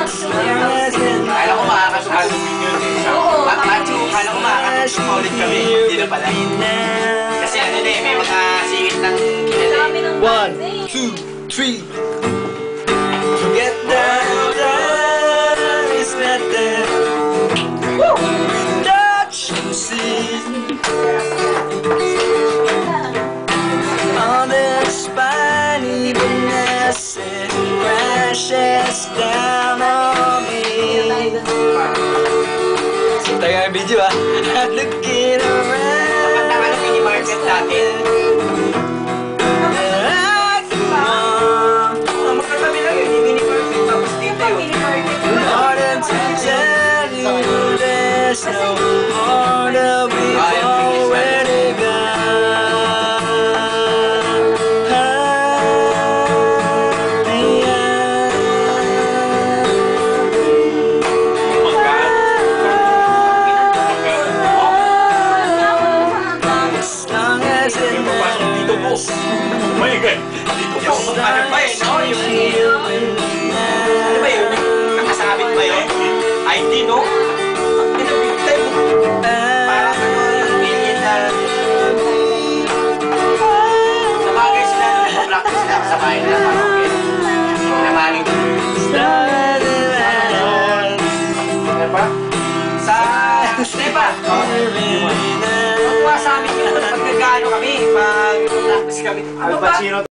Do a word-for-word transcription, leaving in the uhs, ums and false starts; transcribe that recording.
Kala ko makakasuhalubin yun eh. Oo, kala ko makakasuhalubin kami. Hindi na pala. Kasi ano na eh, may mga singit ng kilala. One, two, three. Forget that time is not there. Without you, see. On the spine, even acid crashes down on me. Tayo ang video ah. Looking around. Dapat na ano, mini-market natin. Magkatabi lang yun, yung mini-market. Tapos dito yun. Harder to tell you there's no harder before when it gone. Oh my God! Dito po! Ano ba eh? No? Yung... Ano ba yun? Nakasabit ba yun? I D, no? Ang big time. Parang ano yung billion na... Sa bagay sila, nag-practice sila sa bahay nila. Okay. Namaling. Ano ba? Sa... Diba? Magkuha sa amin yun. Pag nagkano kami, pag... Practice kami. Ano ba?